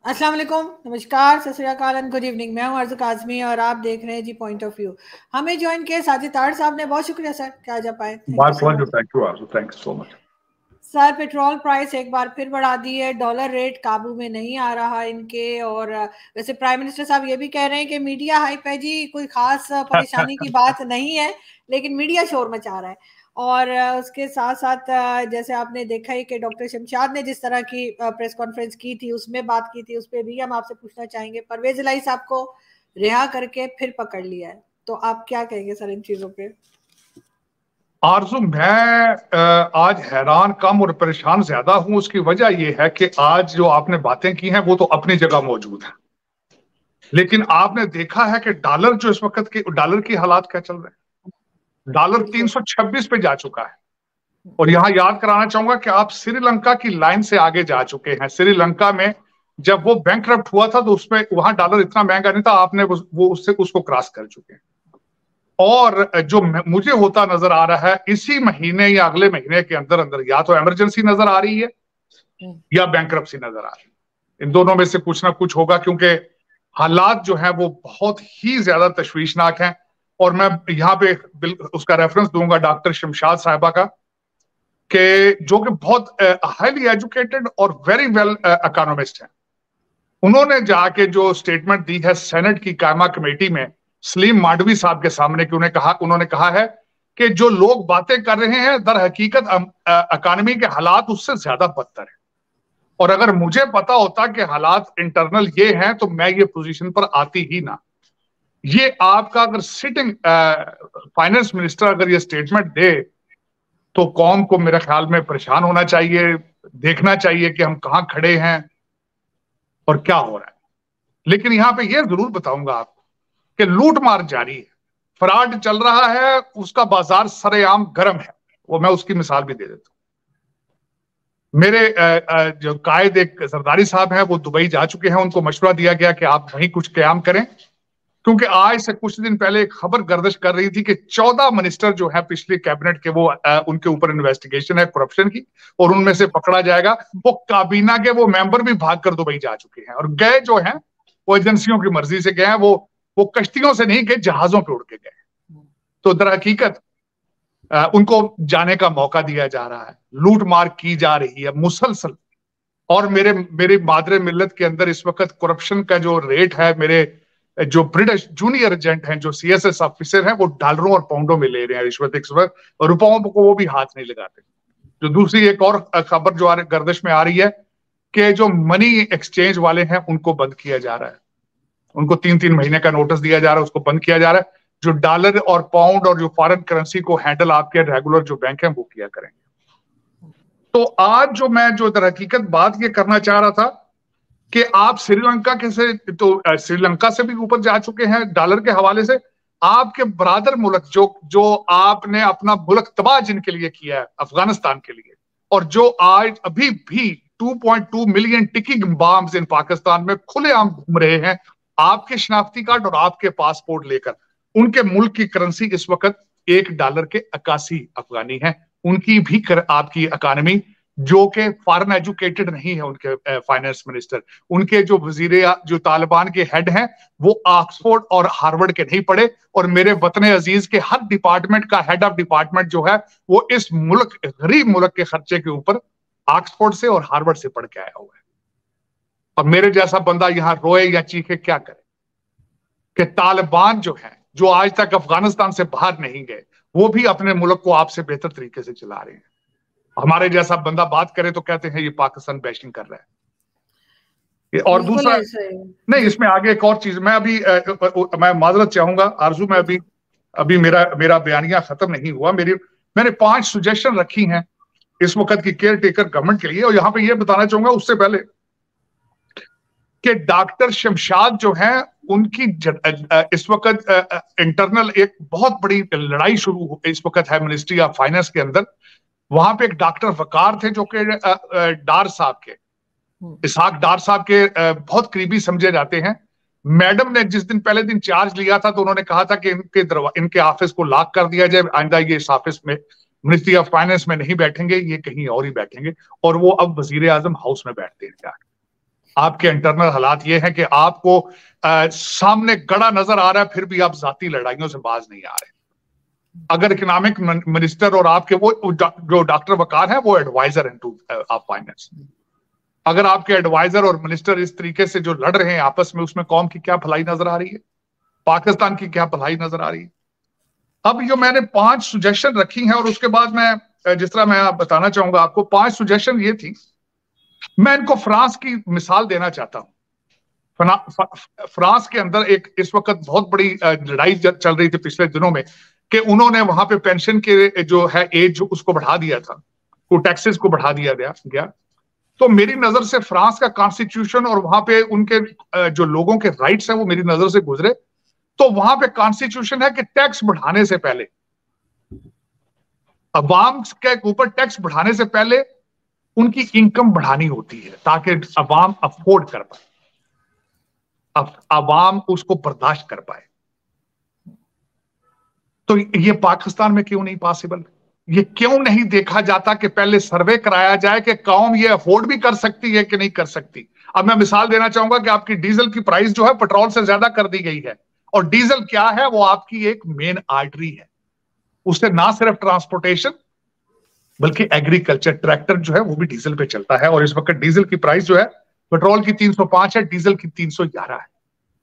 अस्सलाम वालेकुम, नमस्कार, सत श्री अकाल एंड गुड इवनिंग। मैं हूं अर्ज़ काज़मी और आप देख रहे हैं जी पॉइंट ऑफ व्यू। हमें ज्वाइन किया साजिद तार साहब ने, बहुत शुक्रिया सर कि आज आप आए। Thank you My so pleasure. Much. Thank you, Arzu. Thank you so much. Sir, petrol price एक बार फिर बढ़ा दी है, डॉलर रेट काबू में नहीं आ रहा इनके। और वैसे प्राइम मिनिस्टर साहब ये भी कह रहे हैं कि मीडिया हाइप है जी, कोई खास परेशानी की बात नहीं है, लेकिन मीडिया शोर मचा रहा है। और उसके साथ साथ जैसे आपने देखा ही कि डॉक्टर शमशाद ने जिस तरह की प्रेस कॉन्फ्रेंस की थी, उसमें बात की थी, उस पर भी हम आपसे पूछना चाहेंगे। परवेज इलाही साहब को रिहा करके फिर पकड़ लिया है, तो आप क्या कहेंगे सर इन चीजों पे? आरजू, मैं आज हैरान कम और परेशान ज्यादा हूं। उसकी वजह यह है कि आज जो आपने बातें की हैं वो तो अपनी जगह मौजूद है, लेकिन आपने देखा है कि डॉलर जो इस वक्त के डॉलर की हालात क्या चल रहे हैं। डॉलर 326 पे जा चुका है। और यहां याद कराना चाहूंगा कि आप श्रीलंका की लाइन से आगे जा चुके हैं। श्रीलंका में जब वो बैंकरप्ट हुआ था तो उसमें वहां डॉलर इतना महंगा नहीं था, आपने वो उससे उसको क्रॉस कर चुके हैं। और जो मुझे होता नजर आ रहा है इसी महीने या अगले महीने के अंदर अंदर या तो इमरजेंसी नजर आ रही है या बैंकरप्सी नजर आ रही है। इन दोनों में से कुछ ना कुछ होगा, क्योंकि हालात जो हैं वो बहुत ही ज्यादा तशवीशनाक हैं। और मैं यहाँ पे उसका रेफरेंस दूंगा डॉक्टर शमशाद साहिबा का, कि जो कि बहुत हाईली एजुकेटेड और वेरी वेल इकोनॉमिस्ट हैं। उन्होंने जाके जो स्टेटमेंट दी है सेनेट की कायमा कमेटी में सलीम मांडवी साहब के सामने, कि उन्होंने कहा है कि जो लोग बातें कर रहे हैं दर हकीकत इकानमी के हालात उससे ज्यादा बदतर है। और अगर मुझे पता होता कि हालात इंटरनल ये हैं तो मैं ये पोजीशन पर आती ही ना। ये आपका अगर सिटिंग फाइनेंस मिनिस्टर अगर ये स्टेटमेंट दे तो कौम को मेरे ख्याल में परेशान होना चाहिए, देखना चाहिए कि हम कहां खड़े हैं और क्या हो रहा है। लेकिन यहां पे ये जरूर बताऊंगा आपको कि लूट मार जारी है, फ्रॉड चल रहा है, उसका बाजार सरेआम गर्म है। वो मैं उसकी मिसाल भी दे देता हूं। मेरे जो कायद एक जरदारी साहब हैं वो दुबई जा चुके हैं। उनको मशवरा दिया गया कि आप वहीं कुछ क्याम करें, क्योंकि आज से कुछ दिन पहले एक खबर गर्दिश कर रही थी कि 14 मिनिस्टर जो है पिछले कैबिनेट के वो उनके ऊपर इन्वेस्टिगेशन है करप्शन की, और उनमें से पकड़ा जाएगा। वो काबीना के वो मेंबर भी भागकर दुबई जा चुके हैं, और गए जो हैं वो एजेंसियों की मर्जी से गए हैं। वो कश्तियों से नहीं गए, जहाजों पे उड़ के गए। तो दर हकीकत उनको जाने का मौका दिया जा रहा है, लूट मार की जा रही है मुसलसल। और मेरे मादरे मिल्लत के अंदर इस वक्त करप्शन का जो रेट है, मेरे जो ब्रिटिश जूनियर एजेंट हैं, जो सीएसएस ऑफिसर हैं, वो डॉलरों और पाउंडों में ले रहे हैं रिश्वत। इस वक्त रुपयों को वो भी हाथ नहीं लगाते। जो दूसरी एक और खबर जो गर्दिश में आ रही है कि जो मनी एक्सचेंज वाले हैं उनको बंद किया जा रहा है। उनको 3-3 महीने का नोटिस दिया जा रहा है, उसको बंद किया जा रहा है। जो डॉलर और पाउंड और जो फॉरेन करेंसी को हैंडल आपके रेगुलर जो बैंक हैं वो किया करेंगे। तो आज जो मैं जो दर हकीकत बात ये करना चाह रहा था कि आप श्रीलंका के से तो श्रीलंका से भी ऊपर जा चुके हैं डॉलर के हवाले से। आपके बरादर मुल्क जो आपने अपना मुल्क तबाह जिनके लिए किया है, अफगानिस्तान के लिए, और जो आज अभी भी 2.2 million ticking bombs in Pakistan में खुलेआम घूम रहे हैं आपके शनाख्ती कार्ड और आपके पासपोर्ट लेकर। उनके मुल्क की करेंसी इस वक्त $1 के 81 अफगानी है। उनकी भी आपकी इकानमी, जो कि फॉरेन एजुकेटेड नहीं है उनके फाइनेंस मिनिस्टर, उनके जो वजीर जो तालिबान के हेड हैं वो ऑक्सफोर्ड और हार्वर्ड के नहीं पढ़े। और मेरे वतन अजीज के हर डिपार्टमेंट का हेड ऑफ डिपार्टमेंट जो है वो इस मुल्क, गरीब मुल्क के खर्चे के ऊपर ऑक्सफोर्ड से और हार्वर्ड से पढ़ के आया हुआ है। अब मेरे जैसा बंदा यहां रोए या चीखे क्या करे कि तालिबान जो है, जो आज तक अफगानिस्तान से बाहर नहीं गए, वो भी अपने मुल्क को आपसे बेहतर तरीके से चला रहे हैं। हमारे जैसा बंदा बात करे तो कहते हैं ये पाकिस्तान बैशिंग कर रहा है। और दूसरा नहीं, इसमें आगे एक और चीज मैं अभी मैं माजरत चाहूंगा आरजू, मैं अभी मेरा बयानिया खत्म नहीं हुआ। मैंने 5 सुजेशन रखी हैं इस वक्त की केयर टेकर गवर्नमेंट के लिए। और यहां पे ये बताना चाहूंगा उससे पहले कि डॉक्टर शमशाद जो है उनकी इस वक्त इंटरनल एक बहुत बड़ी लड़ाई शुरू इस वक्त है मिनिस्ट्री ऑफ फाइनेंस के अंदर। वहां पे एक डॉक्टर वकार थे जो कि डार साहब के, इसहाक डार साहब के बहुत करीबी समझे जाते हैं। मैडम ने जिस दिन पहले दिन चार्ज लिया था तो उन्होंने कहा था कि इनके ऑफिस को लॉक कर दिया जाए, आइंदा ये इस ऑफिस में मिनिस्ट्री ऑफ फाइनेंस में नहीं बैठेंगे, ये कहीं और ही बैठेंगे। और वो अब वजीर आजम हाउस में बैठते हैं जाके। आपके इंटरनल हालात ये हैं कि आपको सामने गड़ा नजर आ रहा है, फिर भी आप जाती लड़ाइयों से बाज नहीं आ रहे। अगर इकोनॉमिक मिनिस्टर और आपके वो जो डॉक्टर वकार है वो एडवाइजर हैं टू ऑफ फाइनेंस, अगर आपके एडवाइजर और मिनिस्टर इस तरीके से जो लड़ रहे हैं आपस में, उसमें कौम की क्या भलाई नजर आ रही है, पाकिस्तान की क्या भलाई नजर आ रही है। अब जो मैंने 5 सुजेशन रखी हैं और उसके बाद मैं जिस तरह मैं बताना चाहूंगा आपको, 5 सुजेशन ये थी। मैं इनको फ्रांस की मिसाल देना चाहता हूं। फ्रांस के अंदर एक इस वक्त बहुत बड़ी लड़ाई चल रही थी पिछले दिनों में कि उन्होंने वहां पे पेंशन के जो है एज उसको बढ़ा दिया था, वो टैक्सेस को बढ़ा दिया गया। तो मेरी नजर से फ्रांस का कॉन्स्टिट्यूशन और वहां पे उनके जो लोगों के राइट्स हैं वो मेरी नजर से गुजरे। तो वहां पे कॉन्स्टिट्यूशन है कि टैक्स बढ़ाने से पहले, अवाम के ऊपर टैक्स बढ़ाने से पहले उनकी इनकम बढ़ानी होती है ताकि अवाम अफोर्ड कर पाए, अवाम उसको बर्दाश्त कर पाए। तो ये पाकिस्तान में क्यों नहीं पॉसिबल? ये क्यों नहीं देखा जाता कि पहले सर्वे कराया जाए कि कौम ये अफोर्ड भी कर सकती है कि नहीं कर सकती। अब मैं मिसाल देना चाहूंगा कि आपकी डीजल की प्राइस जो है पेट्रोल से ज्यादा कर दी गई है, और डीजल क्या है, वो आपकी एक मेन आर्टरी है। उससे ना सिर्फ ट्रांसपोर्टेशन बल्कि एग्रीकल्चर, ट्रैक्टर जो है वो भी डीजल पे चलता है। और इस वक्त डीजल की प्राइस जो है पेट्रोल की 305 है, डीजल की 311 है,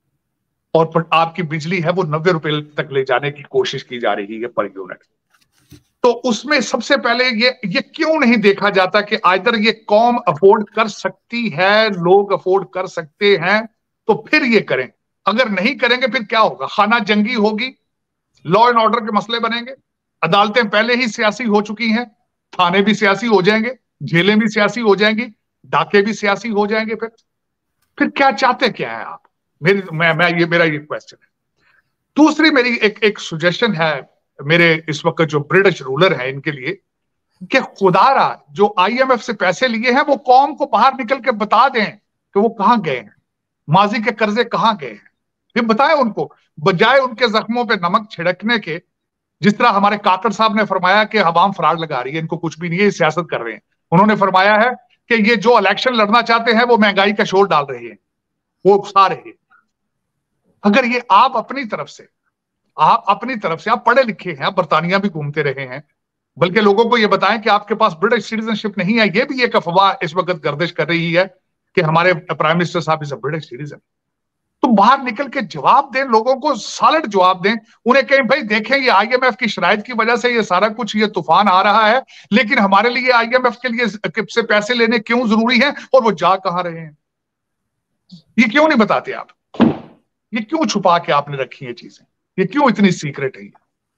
और आपकी बिजली है वो 90 रुपए तक ले जाने की कोशिश की जा रही है पर यूनिट। तो उसमें सबसे पहले ये क्यों नहीं देखा जाता कि आइदर ये कौम अफोर्ड कर सकती है, लोग अफोर्ड कर सकते हैं, तो फिर ये करें। अगर नहीं करेंगे फिर क्या होगा? खाना जंगी होगी, लॉ एंड ऑर्डर के मसले बनेंगे, अदालतें पहले ही सियासी हो चुकी हैं, थाने भी सियासी हो जाएंगे, जेलें भी सियासी हो जाएंगी, डाके भी सियासी हो जाएंगे। फिर क्या चाहते क्या है आप? मेरा ये क्वेश्चन है। दूसरी मेरी एक सुजेशन है मेरे इस वक्त जो ब्रिटिश रूलर है इनके लिए, कि खुदारा जो IMF से पैसे लिए हैं वो कौम को बाहर निकल के बता दें कि वो कहां गए हैं, माजी के कर्जे कहां गए हैं, फिर बताएं उनको, बजाय उनके जख्मों पे नमक छिड़कने के। जिस तरह हमारे कातर साहब ने फरमाया कि अवाम फ्रॉड लगा रही है, इनको कुछ भी नहीं है, सियासत कर रहे हैं। उन्होंने फरमाया है कि ये जो इलेक्शन लड़ना चाहते हैं वो महंगाई का शोर डाल रहे हैं, वो उकसा रहे हैं। अगर ये आप अपनी तरफ से आप पढ़े लिखे हैं, आप बरतानिया भी घूमते रहे हैं, बल्कि लोगों को ये बताएं कि आपके पास ब्रिटिश सिटीजनशिप नहीं है। ये भी एक अफवाह इस वक्त गर्दिश कर रही है कि हमारे प्राइम मिनिस्टर साहब इज अ ब्रिटिश सिटीजन। तो बाहर निकल के जवाब दें, लोगों को सॉलिड जवाब दें। उन्हें कहें भाई देखें ये IMF की शराइत की वजह से ये सारा कुछ ये तूफान आ रहा है, लेकिन हमारे लिए IMF के लिए से पैसे लेने क्यों जरूरी है और वो जा कहां रहे हैं, ये क्यों नहीं बताते आप? ये क्यों छुपा के आपने रखी है चीजें? ये क्यों इतनी सीक्रेट है?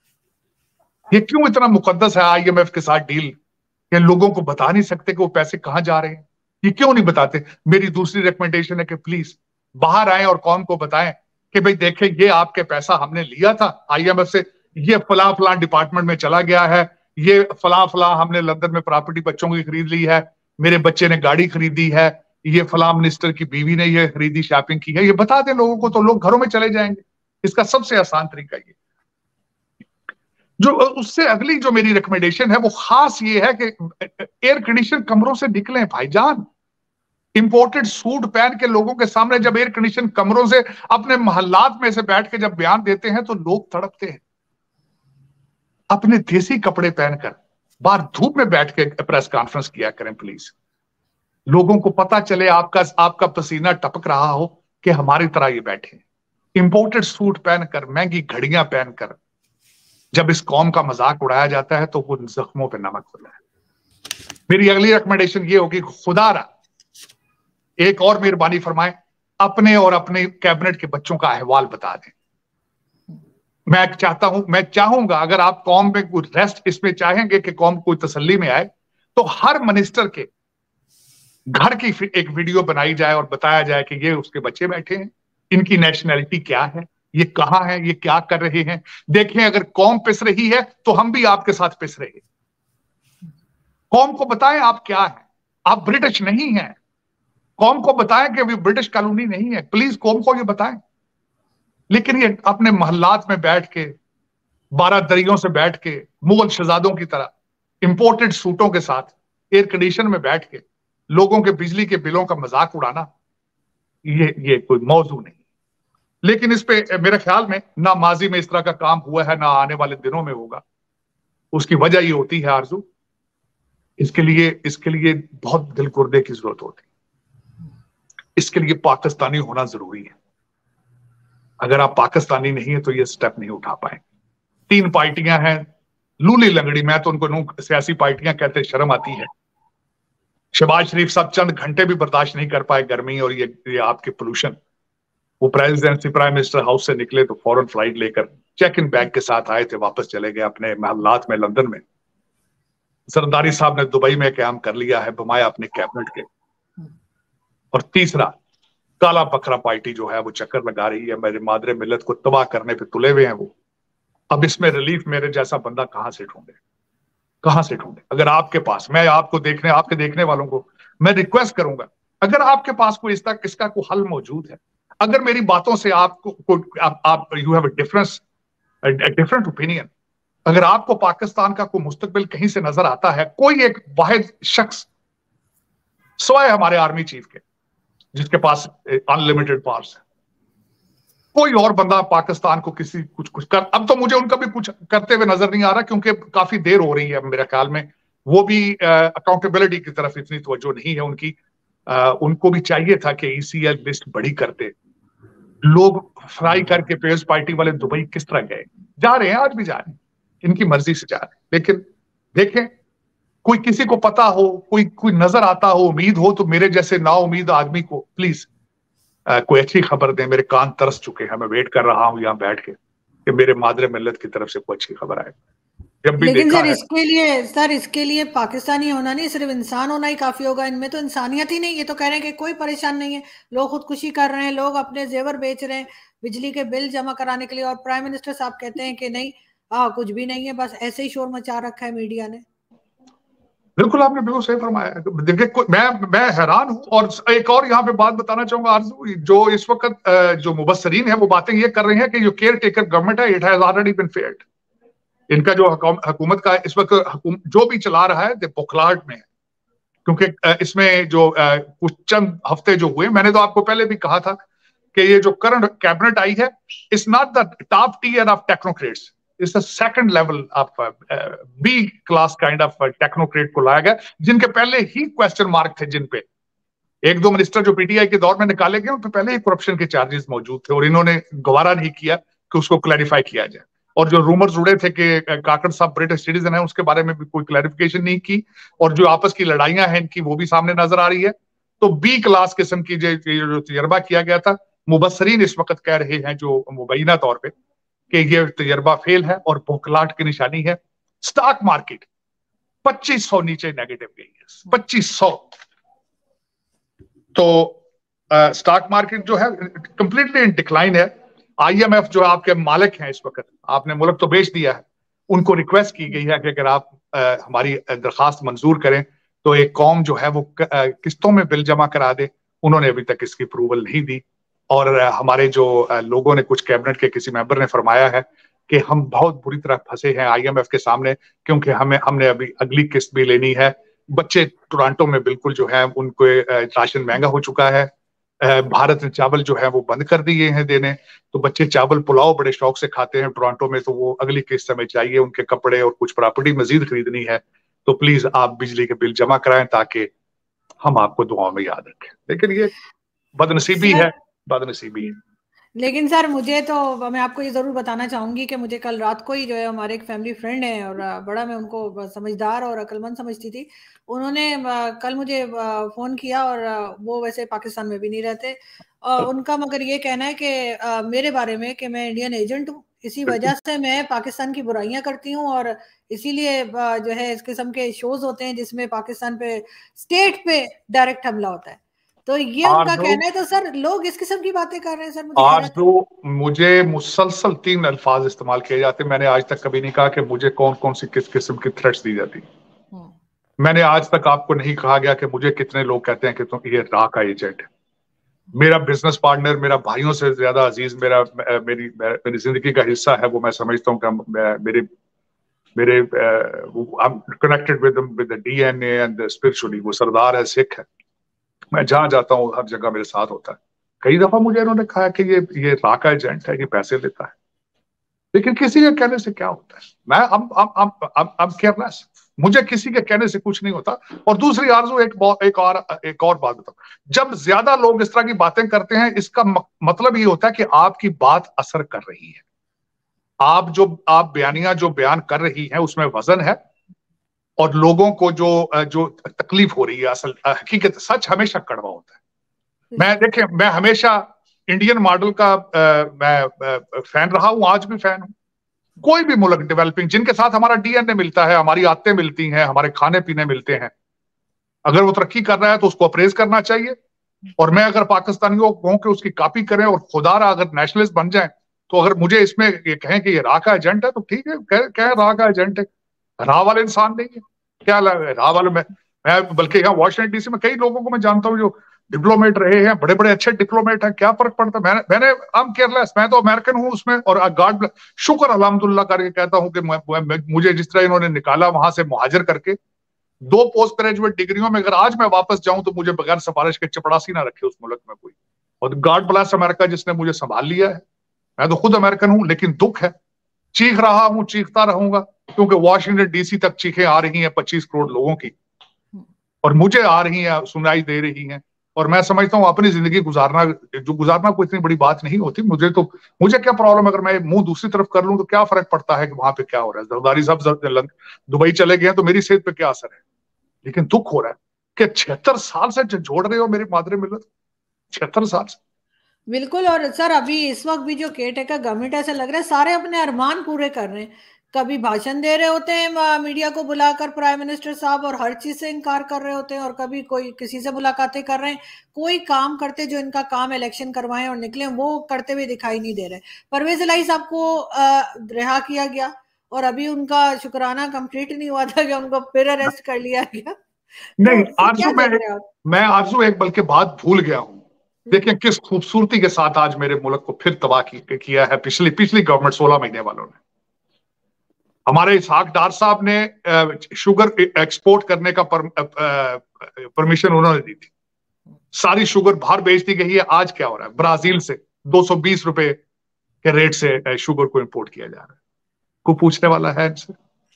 ये क्यों इतना मुकद्दस है IMF के साथ डील कि लोगों को बता नहीं सकते कि वो पैसे कहां जा रहे हैं? ये क्यों नहीं बताते? मेरी दूसरी रिकमेंडेशन है कि प्लीज बाहर आए और कौम को बताएं कि भाई देखें ये आपके पैसा हमने लिया था IMF से, ये फला फला डिपार्टमेंट में चला गया है, ये फला फला हमने लंदन में प्रॉपर्टी बच्चों की खरीद ली है, मेरे बच्चे ने गाड़ी खरीदी है, ये फला मिनिस्टर की बीवी ने ये खरीदी, शॉपिंग की है। ये बता दें लोगों को तो लोग घरों में चले जाएंगे। इसका सबसे आसान तरीका ये। जो उससे अगली जो मेरी रिकमेंडेशन है वो खास ये है कि एयर कंडीशन कमरों से निकलें भाईजान। इंपोर्टेड सूट पहन के लोगों के सामने जब एयर कंडीशन कमरों से अपने मोहल्लात में से बैठ के जब बयान देते हैं तो लोग तड़पते हैं। अपने देसी कपड़े पहनकर बाहर धूप में बैठ के प्रेस कॉन्फ्रेंस किया करें प्लीज। लोगों को पता चले आपका पसीना टपक रहा हो कि हमारी तरह ये बैठे। इंपोर्टेड सूट पहनकर, महंगी घड़ियां पहनकर जब इस कौम का मजाक उड़ाया जाता है तो वो जख्मों पे नमक होता है। मेरी अगली रिकमेंडेशन ये होगी, खुदारा एक और मेहरबानी फरमाएं, अपने और अपने कैबिनेट के बच्चों का अहवाल बता दें। मैं चाहूंगा अगर आप कौम में कोई रेस्ट इसमें चाहेंगे कि कौम कोई तसल्ली में आए, तो हर मिनिस्टर के घर की एक वीडियो बनाई जाए और बताया जाए कि ये उसके बच्चे बैठे हैं, इनकी नेशनैलिटी क्या है, ये कहां है, ये क्या कर रहे हैं। देखें अगर कौम पिस रही है तो हम भी आपके साथ पिस रहे हैं। कौम को बताएं आप क्या है, आप ब्रिटिश नहीं हैं। कौम को बताएं कि वे ब्रिटिश कॉलोनी नहीं है, प्लीज कौम को ये बताएं। लेकिन ये अपने मोहल्लात में बैठ के, 12 दरियों से बैठ के, मुगल शहजादों की तरह इंपोर्टेड सूटों के साथ एयर कंडीशन में बैठ के लोगों के बिजली के बिलों का मजाक उड़ाना, ये कोई मौजू नहीं। लेकिन इस पे मेरे ख्याल में ना माजी में इस तरह का काम हुआ है, ना आने वाले दिनों में होगा। उसकी वजह ये होती है आरजू, इसके लिए बहुत दिल गुर्दे की जरूरत होती है। इसके लिए पाकिस्तानी होना जरूरी है। अगर आप पाकिस्तानी नहीं है तो ये स्टेप नहीं उठा पाएंगे। 3 पार्टियां हैं, लूली लंगड़ी, मैं तो उनको सियासी पार्टियां कहते, शर्म आती है। शहबाज शरीफ साहब चंद घंटे भी बर्दाश्त नहीं कर पाए गर्मी और ये आपके पोल्यूशन। वो प्रेसिडेंसी प्राइम मिनिस्टर हाउस से निकले तो फौरन फ्लाइट लेकर चेक इन बैग के साथ आए थे, वापस चले गए अपने महल्लात में लंदन में। जरदारी साहब ने दुबई में क्याम कर लिया है, बमाया अपने कैबिनेट के। और तीसरा, काला बकरा पार्टी जो है वो चक्कर लगा रही है, मेरे मादरे मिल्लत को तबाह करने पे तुले हुए हैं वो। अब इसमें रिलीफ मेरे जैसा बंदा कहां से ढूंढे, कहां से ढूंढे? अगर आपके पास, मैं आपके देखने वालों को मैं रिक्वेस्ट करूंगा, अगर आपके पास कोई इसका कोई हल मौजूद है, अगर मेरी बातों से आपको आप यू हैव डिफरेंट ओपिनियन, अगर आपको पाकिस्तान का कोई मुस्तकबिल कहीं से नजर आता है, कोई एक वाहिद शख्स सिवाय हमारे आर्मी चीफ के जिसके पास अनलिमिटेड पावर्स है, कोई और बंदा पाकिस्तान को किसी कुछ कर, अब तो मुझे उनका भी कुछ करते हुए नजर नहीं आ रहा, क्योंकि काफी देर हो रही है मेरे ख्याल में। वो भी अकाउंटेबिलिटी की तरफ इतनी तवज्जो नहीं है उनकी। उनको भी चाहिए था कि ईसीएल लिस्ट बड़ी करते। लोग फ्राई करके पीपल्स पार्टी वाले दुबई किस तरह गए, जा रहे हैं, आज भी जा रहे हैं, इनकी मर्जी से जा रहे हैं। लेकिन देखें, कोई किसी को पता हो, कोई नजर आता हो, उम्मीद हो, तो मेरे जैसे नाउम्मीद आदमी को प्लीज कोई अच्छी खबर दें। मेरे कान तरस चुके हैं, मैं वेट कर रहा हूं यहां बैठ के कि मेरे मादरे मिल्लत की तरफ से कोई अच्छी खबर आए। जब भी लेकिन देखा सर इसके लिए पाकिस्तानी होना नहीं, सिर्फ इंसान होना ही काफी होगा। इनमें तो इंसानियत ही नहीं। ये तो कह रहे हैं कि कोई परेशान नहीं है, लोग खुदकुशी कर रहे हैं, लोग अपने जेवर बेच रहे हैं बिजली के बिल जमा कराने के लिए, और प्राइम मिनिस्टर साहब कहते हैं कि नहीं, कुछ भी नहीं है, बस ऐसे ही शोर मचा रखा है मीडिया ने। बिल्कुल, आपने बिल्कुल सही फरमाया। देखिए, मैं हैरान हूं। और एक और यहाँ पे बात बताना चाहूंगा आरजू, जो इस वक्त जो मुबस्सरीन है वो बातें ये कर रहे हैं कि जो केयर टेकर गवर्नमेंट है, it has already been failed. इनका जो हुकूमत का इस वक्त जो भी चला रहा है, बौखलाहट में है। क्योंकि इसमें जो कुछ चंद हफ्ते जो हुए, मैंने तो आपको पहले भी कहा था कि ये जो करंट कैबिनेट आई है, it's not the top tier of technocrats, it's the second level of B class kind of technocrat को लाया गया, जिनके पहले ही क्वेश्चन मार्क थे, जिन पे एक दो मिनिस्टर जो पीटीआई के दौर में निकाले गए, उन पे पहले ही करप्शन के चार्जेस मौजूद थे, और इन्होंने गवारा नहीं किया कि उसको क्लैरिफाई किया जाए। और जो रूमर्स उड़े थे कि काकड़ साहब ब्रिटिश सिटीजन है, उसके बारे में भी कोई क्लैरिफिकेशन नहीं की। और जो आपस की लड़ाइयां हैं इनकी, वो भी सामने नजर आ रही है। तो बी क्लास किस्म की जो तजर्बा किया गया था, मुबस्सरीन इस वक्त कह रहे हैं जो मुबैना तौर पर कि ये तजर्बा फेल है और भूखलाहट की निशानी है। स्टॉक मार्केट 2500 नीचे नेगेटिव गई है, 2500। तो स्टॉक मार्केट जो है कंप्लीटली इन डिक्लाइन है। आईएमएफ जो आपके मालिक हैं इस वक्त, आपने मुल्क तो बेच दिया है, उनको रिक्वेस्ट की गई है कि अगर आप हमारी दरखास्त मंजूर करें तो एक कौम जो है वो किस्तों में बिल जमा करा दे। उन्होंने अभी तक इसकी अप्रूवल नहीं दी। और हमारे जो लोगों ने, कुछ कैबिनेट के किसी मेंबर ने फरमाया है कि हम बहुत बुरी तरह फंसे हैं आईएमएफ के सामने, क्योंकि हमने अभी अगली किस्त भी लेनी है। बच्चे टोरंटो में बिल्कुल जो है उनको राशन महंगा हो चुका है। भारत ने चावल जो है वो बंद कर दिए हैं देने, तो बच्चे चावल पुलाव बड़े शौक से खाते हैं टोरंटो में, तो वो अगली किस्त हमें चाहिए, उनके कपड़े और कुछ प्रॉपर्टी मजीद खरीदनी है। तो प्लीज आप बिजली के बिल जमा कराएं ताकि हम आपको दुआओं में याद रखें। लेकिन ये बदनसीबी है, बदनसीबी है। लेकिन सर मुझे तो, मैं आपको ये जरूर बताना चाहूंगी कि मुझे कल रात को ही जो है, हमारे एक फैमिली फ्रेंड है और बड़ा मैं उनको समझदार और अक्लमंद समझती थी, उन्होंने कल मुझे फोन किया, और वो वैसे पाकिस्तान में भी नहीं रहते। उनका मगर ये कहना है कि मेरे बारे में कि मैं इंडियन एजेंट हूँ, इसी वजह से मैं पाकिस्तान की बुराइयां करती हूँ, और इसीलिए जो है इस किस्म के शोज होते हैं जिसमें पाकिस्तान पे, स्टेट पे डायरेक्ट हमला होता है। तो ये उनका कहना है। तो सर लोग इस किस्म की बातें कर रहे हैं। सर आज तो मुझे मुसलसल 3 अल्फाज इस्तेमाल किए जाते हैं। मैंने आज तक कभी नहीं कहा कि मुझे कौन कौन सी किस किस्म की थ्रेट्स दी जाती। मैंने आज तक आपको नहीं कहा गया कि मुझे कितने लोग कहते हैं कि तुम ये रा का एजेंट है। मेरा बिजनेस पार्टनर, मेरा भाइयों से ज्यादा अजीज, मेरी जिंदगी का हिस्सा है वो। मैं समझता हूँ कि मेरे connected with the DNA and spiritually. वो सरदार है, सिख है, मैं जहां जाता हूँ हर जगह मेरे साथ होता है। कई दफा मुझे इन्होंने कहा कि ये रा का एजेंट है, ये पैसे लेता है, लेकिन किसी के कहने से क्या होता है? मैं अब केयरलेस, मुझे किसी के कहने से कुछ नहीं होता। और दूसरी आरजू, एक और बात बताओ, जब ज्यादा लोग इस तरह की बातें करते हैं, इसका मतलब ये होता है कि आपकी बात असर कर रही है। आप बयानिया जो बयान कर रही हैं उसमें वजन है, और लोगों को जो तकलीफ हो रही है, असल हकीकत, सच हमेशा कड़वा होता है। मैं हमेशा इंडियन मॉडल का मैं फैन रहा हूं, आज भी फैन हूं। कोई भी मुल्क डेवलपिंग जिनके साथ हमारा डीएनए मिलता है, हमारी आदतें मिलती हैं, हमारे खाने पीने मिलते हैं, अगर वो तरक्की कर रहा है तो उसको अप्रेज करना चाहिए। और मैं अगर पाकिस्तानियों को कहूं कि उसकी कॉपी करें और खुदारा अगर नेशनलिस्ट बन जाए, तो अगर मुझे इसमें ये कहें कि ये रा का एजेंट है तो ठीक है, कहें रा का एजेंट है। रा वाले इंसान नहीं है, क्या लगा रा वाले में? मैं बल्कि यहाँ वाशिंगटन डीसी में कई लोगों को मैं जानता हूँ जो डिप्लोमेट रहे हैं, बड़े बड़े अच्छे डिप्लोमेट हैं, क्या फर्क पड़ता है? मैंने आई एम केयरलेस, मैं तो अमेरिकन हूँ उसमें, और गॉड शुक्र अल्हम्दुलिल्लाह करके कहता हूँ कि मुझे जिस तरह इन्होंने निकाला वहां से मुहाजिर करके, 2 पोस्ट ग्रेजुएट डिग्रियों में, अगर आज मैं वापस जाऊं तो मुझे बगैर सिफारिश के चपड़ासी ना रखे उस मुल्क में कोई। और गॉड ब्लेस अमेरिका जिसने मुझे संभाल लिया है। मैं तो खुद अमेरिकन हूं, लेकिन दुख है, चीख रहा हूं, चीखता रहूंगा, क्योंकि वॉशिंगटन डीसी तक चीखें आ रही हैं 25 करोड़ लोगों की, और मुझे आ रही हैं, सुनाई दे रही हैं। और मैं समझता हूँ अपनी जिंदगी गुजारना कोई इतनी बड़ी बात नहीं होती। मुझे क्या प्रॉब्लम, अगर मैं मुंह दूसरी तरफ कर लूं तो क्या फर्क पड़ता है कि वहां पे क्या हो रहा है? जरदारी साहब दुबई चले गए तो मेरी सेहत पे क्या असर है? लेकिन दुख हो रहा है कि 76 साल से जोड़ रहे हो मेरी मादरे मिलत, 76 साल से। बिल्कुल। और सर अभी इस वक्त भी जो केयर टेकर गवर्नमेंट, ऐसा लग रहा है सारे अपने अरमान पूरे कर रहे हैं। कभी भाषण दे रहे होते हैं मीडिया को बुलाकर प्राइम मिनिस्टर साहब, और हर चीज से इनकार कर रहे होते हैं, और कभी कोई किसी से मुलाकातें कर रहे हैं। कोई काम करते जो इनका काम इलेक्शन करवाएं और निकले, वो करते हुए दिखाई नहीं दे रहे। परवेज इलाही साहब को रिहा किया गया, और अभी उनका शुक्राना कंप्लीट नहीं हुआ था कि उनको फिर अरेस्ट कर लिया गया। नहीं तो फिर क्या आरजू, देख रहे हैं आप? मैं आरजू एक बल्कि बात भूल गया हूं। देखिए किस खूबसूरती के साथ आज मेरे मुल्क को फिर तबाह किया है पिछली पिछली गवर्नमेंट 16 महीने वालों ने। हमारे इसहाक डार साहब ने शुगर एक्सपोर्ट करने का परमिशन उन्होंने दी थी। सारी शुगर बाहर बेच दी गई है। आज क्या हो रहा है? ब्राजील से 220 रुपए के रेट से शुगर को इंपोर्ट किया जा रहा है। कोई पूछने वाला है इनसे?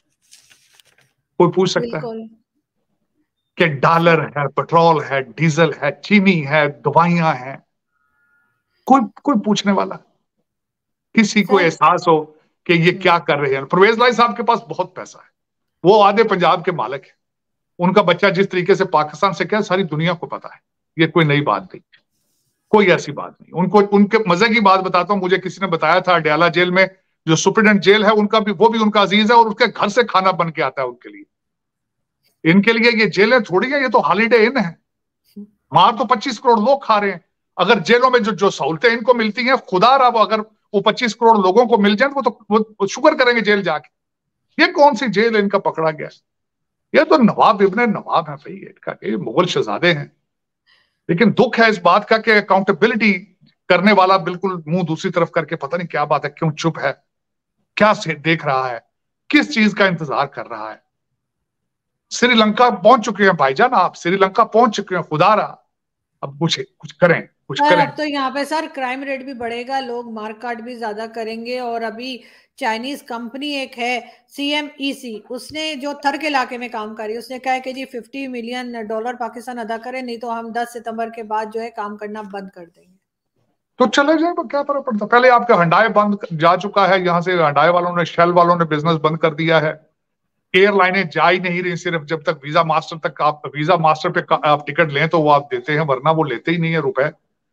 कोई पूछ सकता है बिल्कुल। कि डॉलर है, पेट्रोल है, डीजल है, चीनी है, दवाइयां हैं? कोई कोई पूछने वाला? किसी को सर एहसास हो कि ये क्या कर रहे हैं? परवेज लाई साहब के पास बहुत पैसा है, वो आधे पंजाब के मालिक है। उनका बच्चा जिस तरीके से पाकिस्तान से क्या, सारी दुनिया को पता है। ये कोई नई बात नहीं, कोई ऐसी बात नहीं। उनको उनके मजे की बात बताता हूं। मुझे किसी ने बताया था अडयाला जेल में जो सुप्रीडेंट जेल है उनका भी, वो भी उनका अजीज है, और उसके घर से खाना बन के आता है उनके लिए। इनके लिए ये जेलें थोड़ी है, ये तो हॉलीडे इन है। वहां तो 25 करोड़ लोग खा रहे हैं। अगर जेलों में जो जो सहूलतें इनको मिलती हैं, खुदा रहा, वो अगर वो 25 करोड़ लोगों को मिल जाए तो वो शुक्र करेंगे जेल जाके। ये कौन सी जेल इनका पकड़ा गया? ये तो नवाब इब्ने नवाब है भाई, इनका ये मुगल शहजादे हैं। लेकिन दुख है इस बात का कि अकाउंटेबिलिटी करने वाला बिल्कुल मुंह दूसरी तरफ करके, पता नहीं क्या बात है, क्यों चुप है, क्या देख रहा है, किस चीज का इंतजार कर रहा है? श्रीलंका पहुंच चुके हैं भाईजान, आप श्रीलंका पहुंच चुके हैं, खुदारा अब कुछ करें, कुछ सर करें। अब तो यहाँ पे सर क्राइम रेट भी बढ़ेगा, लोग मारकाट भी ज्यादा करेंगे। और अभी चाइनीज कंपनी एक है CMEC, उसने जो थर के इलाके में काम कर रही है, उसने कहा है कि जी $50 मिलियन पाकिस्तान अदा करे, नहीं तो हम 10 सितंबर के बाद जो है काम करना बंद कर देंगे। तो चले जाए, क्या फर्क पड़ता? पहले आपका हंडाई बंद जा चुका है यहाँ से, हंडाई वालों ने, शेल वालों ने बिजनेस बंद कर दिया है। एयरलाइनें जा ही नहीं रही, सिर्फ जब तक वीजा मास्टर पे आप टिकट लें तो वो आप देते हैं, वरना वो लेते ही नहीं है रुपए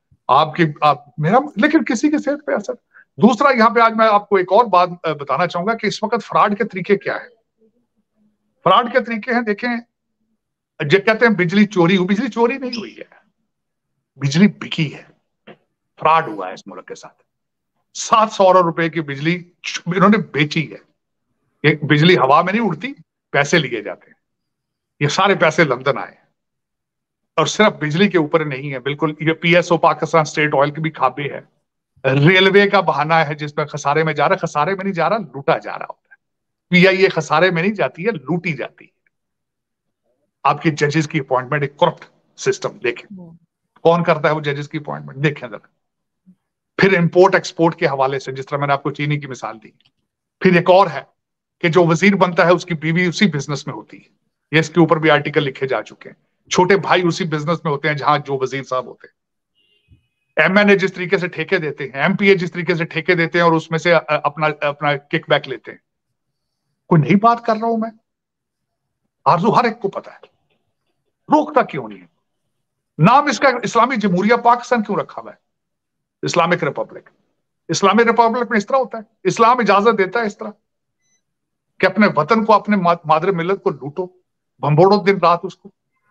मेरा। लेकिन किसी की सेहत पे असर। दूसरा, यहाँ पे आज मैं आपको एक और बात बताना चाहूंगा कि इस वक्त फ्रॉड के तरीके क्या है। फ्रॉड के तरीके हैं, देखें, जो कहते हैं बिजली चोरी हुई, बिजली चोरी नहीं हुई है, बिजली बिकी है। फ्रॉड हुआ है इस मुल्क के साथ। 700 रुपए की बिजली इन्होंने बेची है। एक बिजली हवा में नहीं उड़ती, पैसे लिए जाते हैं। ये सारे पैसे लंदन आए, और सिर्फ बिजली के ऊपर नहीं है, बिल्कुल ये PSO पाकिस्तान स्टेट ऑयल की भी खापे है। रेलवे का बहाना है जिसमें खसारे में जा रहा है, खसारे में नहीं जा रहा, लूटा जा रहा होता है। PIA खसारे में नहीं जाती है, लूटी जाती है। आपकी जजेस की अपॉइंटमेंट एक करप्ट सिस्टम देखें। कौन करता है वो जजेस की अपॉइंटमेंट, देखें जरा। फिर इंपोर्ट एक्सपोर्ट के हवाले से, जिस तरह मैंने आपको चीनी की मिसाल दी। फिर एक और है कि जो वजीर बनता है उसकी बीवी उसी बिजनेस में होती है, ये इसके ऊपर भी आर्टिकल लिखे जा चुके हैं। छोटे भाई उसी बिजनेस में होते हैं जहां जो वजीर साहब होते हैं। एमएनए जिस तरीके से ठेके देते हैं, एमपीए जिस तरीके से ठेके देते हैं और उसमें से अपना अपना किकबैक लेते हैं। कोई नई बात कर रहा हूं मैं, आरजू हर एक को पता है, रोकता क्यों नहीं है? नाम इसका इस्लामी जमहूरिया पाकिस्तान क्यों रखा हुआ है? Islamic Republic. इस्लामिक रिपब्लिक में इस तरह होता है, इस्लाम इजाजत देता है इस तरह कि अपने वतन को, अपने मादर मिल्लत को लूटो, भंबोड़ो दिन रात उसको।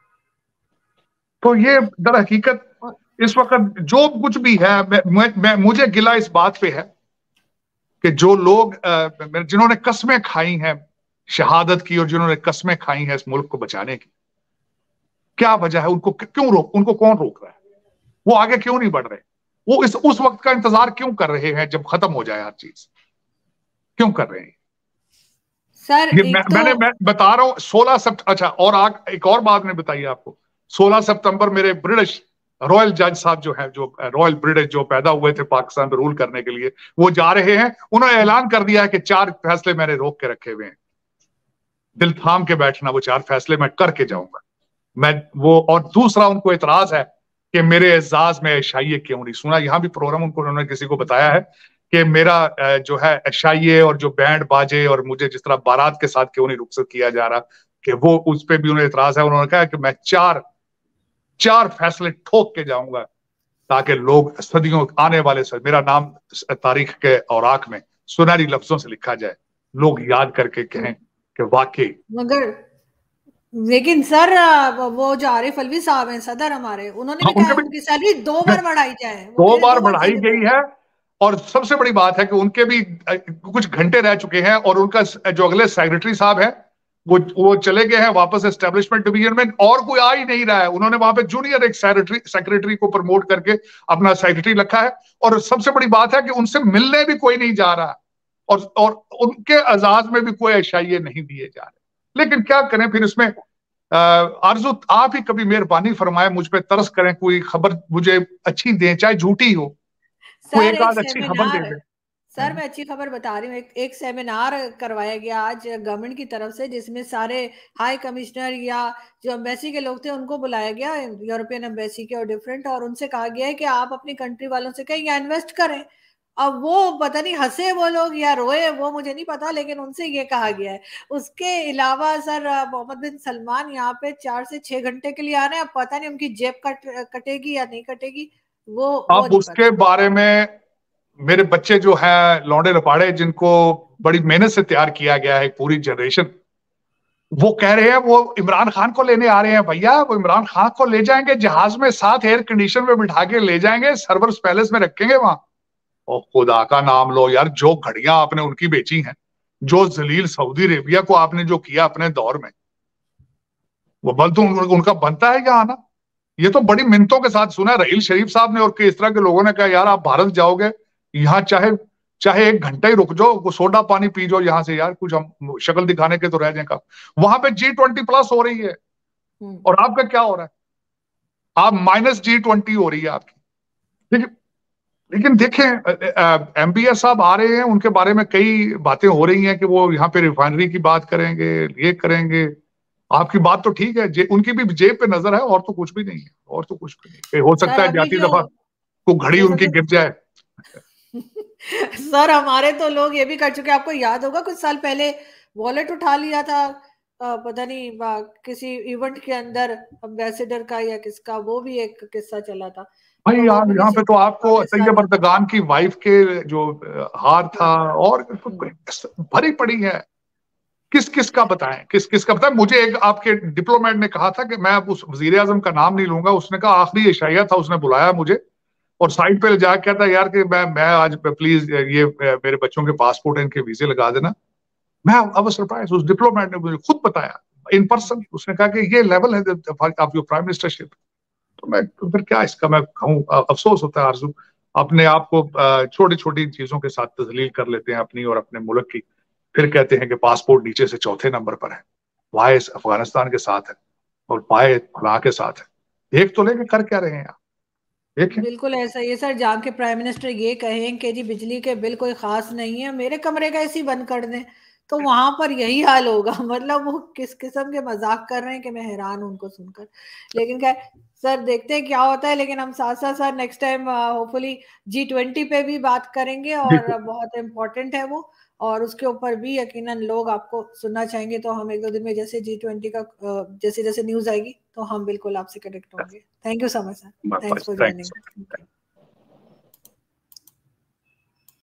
तो ये दर हकीकत इस वक्त जो कुछ भी है, मुझे गिला इस बात पे है कि जो लोग जिन्होंने कस्में खाई हैं शहादत की और जिन्होंने कस्में खाई हैं इस मुल्क को बचाने की, क्या वजह है? उनको कौन रोक रहा है? वो आगे क्यों नहीं बढ़ रहे? वो उस वक्त का इंतजार क्यों कर रहे हैं जब खत्म हो जाए हर चीज? क्यों कर रहे हैं सर? ये मैं बता रहा हूं 16 सितंबर। अच्छा, और एक और बात ने बताई आपको, 16 सितंबर मेरे ब्रिटिश रॉयल जज साहब जो है, जो रॉयल ब्रिटिश जो पैदा हुए थे पाकिस्तान में रूल करने के लिए, वो जा रहे हैं। उन्होंने ऐलान कर दिया है कि 4 फैसले मैंने रोक के रखे हुए हैं, दिल थाम के बैठना, वो 4 फैसले मैं करके जाऊंगा मैं वो। और दूसरा उनको एतराज है कि मेरे एजाज में एशाइये क्यों नहीं सुना। यहां भी प्रोग्राम उन्होंने किसी को बताया है कि मेरा जो है एशाइये और जो बैंड बाजे और मुझे जिस तरह बारात के साथ क्यों नहीं रुखसत किया जा रहा, कि वो उस पर भी उन्हें एतराज है। उन्होंने कहा कि मैं चार फैसले ठोक के जाऊंगा ताकि लोग सदियों आने वाले मेरा नाम तारीख के औराक में सुनहरी लफ्जों से लिखा जाए, लोग याद करके कहें कि वाकई। मगर लेकिन सर, वो जो आरिफ अलवी साहब हैं सदर हमारे, उन्होंने भी कहा उनकी सैलरी 2 बार बढ़ाई जाए। 2 बार बढ़ाई गई है। और सबसे बड़ी बात है कि उनके भी कुछ घंटे रह चुके हैं और उनका जो अगले सेक्रेटरी साहब है वो चले गए हैं वापस एस्टेब्लिशमेंट डिवीजन में, और कोई आ ही नहीं रहा है। उन्होंने वहां पे जूनियर एक सेक्रेटरी को प्रमोट करके अपना सेक्रेटरी रखा है। और सबसे बड़ी बात है कि उनसे मिलने भी कोई नहीं जा रहा और उनके एजाज में भी कोई एशाइये नहीं दिए जा रहे। लेकिन क्या करें फिर इसमें। आरजू, आप ही कभी मेहरबानी फरमाए, मुझ पे तरस करें, कोई खबर मुझे अच्छी दें, चाहे झूठी हो, कोई एक आध अच्छी खबर दे दें। सर मैं अच्छी खबर बता रही हूँ। एक सेमिनार करवाया गया आज गवर्नमेंट की तरफ से, जिसमें सारे हाई कमिश्नर या जो एम्बेसी के लोग थे उनको बुलाया गया, यूरोपियन एम्बेसी के और डिफरेंट, और उनसे कहा गया है कि आप अपनी कंट्री वालों से कहें या इन्वेस्ट करें। अब वो पता नहीं हंसे वो लोग या रोए, वो मुझे नहीं पता, लेकिन उनसे ये कहा गया है। उसके अलावा सर, मोहम्मद बिन सलमान यहाँ पे 4 से 6 घंटे के लिए आ रहे हैं। अब पता नहीं उनकी जेब कटेगी या नहीं कटेगी, वो अब उसके बारे में मेरे बच्चे जो हैं लौंडे लपाड़े, जिनको बड़ी मेहनत से तैयार किया गया है पूरी जनरेशन, वो कह रहे हैं वो इमरान खान को लेने आ रहे हैं। भैया, वो इमरान खान को ले जाएंगे जहाज में, साथ एयर कंडीशन में बिठा के ले जाएंगे, सर्वर्स पैलेस में रखेंगे वहां। और खुदा का नाम लो यार, जो घड़ियां आपने उनकी बेची हैं, जो जलील सऊदी अरेबिया को आपने जो किया अपने दौर में, वो बल तो उनका बनता है क्या आना? ये तो बड़ी मिन्नतों के साथ सुना है रहील शरीफ साहब ने और इस तरह के लोगों ने कहा यार आप भारत जाओगे, यहाँ चाहे चाहे 1 घंटा ही रुक जाओ, वो सोडा पानी पी जाओ यहाँ से, यार कुछ हम शक्ल दिखाने के तो रह जाएगा। वहां पे G20+ हो रही है और आपका क्या हो रहा है? आप -G20 हो रही है आपकी। लेकिन देखें, MBS साहब आ रहे हैं, उनके बारे में कई बातें हो रही हैं कि वो यहाँ पे रिफाइनरी की बात करेंगे, ये करेंगे। आपकी बात तो ठीक है, उनकी भी जेब पे नजर है, और तो कुछ भी नहीं है, और तो कुछ भी नहीं। हो सकता है जाती दफा को घड़ी उनकी गिर जाए। सर हमारे तो लोग ये भी कर चुके, आपको याद होगा कुछ साल पहले वॉलेट उठा लिया था, पता नहीं किसी इवेंट के अंदर एम्बेसडर का या किसका, वो भी एक किस्सा चला था भाई। यार यहाँ पे तो आपको तैयब अर्दगान की वाइफ के जो हार था और भरी पड़ी है। किस किस का बताएं, किस किस का बताएं? मुझे एक आपके डिप्लोमेट ने कहा था कि मैं उस वजीर आजम का नाम नहीं लूंगा, उसने कहा आखिरी एशाइया था, उसने बुलाया मुझे और साइड पे ले जाकर कहता यार कि मैं आज प्लीज ये मेरे बच्चों के पासपोर्ट है, इनके वीजे लगा देना। मैं अब सरप्राइज, उस डिप्लोमेट ने मुझे खुद बताया इन पर्सन, उसने कहा कि ये लेवल है ऑफ योर प्राइम मिनिस्टरशिप। तो मैं फिर क्या इसका मैं कहूँ, अफसोस होता है आरजू, अपने आप को छोटी छोटी चीजों के साथ तजलील कर लेते हैं अपनी और अपने मुल्क की, फिर कहते हैं कि पासपोर्ट नीचे से 4थे नंबर पर है, वाय अफगानिस्तान के साथ है और पाए फलां के साथ है। देख तो लेके कर क्या रहे हैं आप? देखें। बिल्कुल ऐसा ही है सर, जहाँ के प्राइम मिनिस्टर ये कहें कि जी बिजली के बिल कोई खास नहीं है, मेरे कमरे का एसी बंद कर दें, तो वहां पर यही हाल होगा। मतलब वो किस किस्म के मजाक कर रहे हैं कि मैं हैरान हूं उनको सुनकर। लेकिन क्या सर, देखते हैं क्या होता है। लेकिन हम साथ साथ sir next time hopefully G20 पे भी बात करेंगे, और बिल्कुल। बहुत इम्पोर्टेंट है वो। और उसके ऊपर भी यकीनन लोग आपको सुनना चाहेंगे, तो हम एक दो दिन में जैसे G20 का जैसे जैसे न्यूज आएगी तो हम बिल्कुल आपसे कनेक्ट होंगे। Thank you so much sir. Thanks for thanks. Joining.